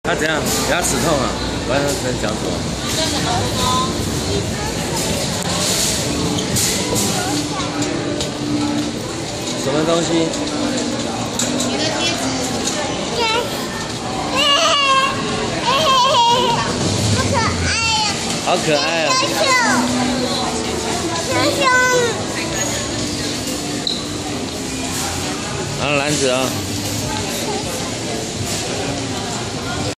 他怎样？牙齿痛啊？我刚才在讲什么？什么东西？ 你的贴纸。 好可爱啊！然后篮子啊。